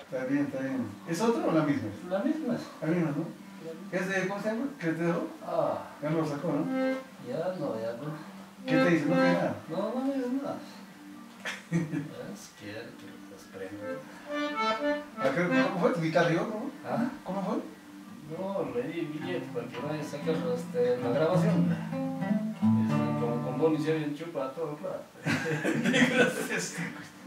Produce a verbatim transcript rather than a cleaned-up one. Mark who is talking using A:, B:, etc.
A: Está bien, está bien. ¿Es otro o la misma?
B: La misma es.
A: La misma, ¿no? ¿Es de, cómo se llama? ¿Qué te dejó?
B: Ah,
A: Ya lo sacó, ¿no?
B: ya no, ya no.
A: ¿Qué te dice? No tiene nada.
B: No, no me digas nada. Es que que los premios.
A: ¿Cómo fue? ¿Tu guitarra arriba? ¿Cómo?
B: ¿Ah?
A: ¿Cómo fue?
B: No, le di billete para que vaya a sacar este, la grabación. Este, como con Bonnie se bien chupa todo, claro.
A: Gracias.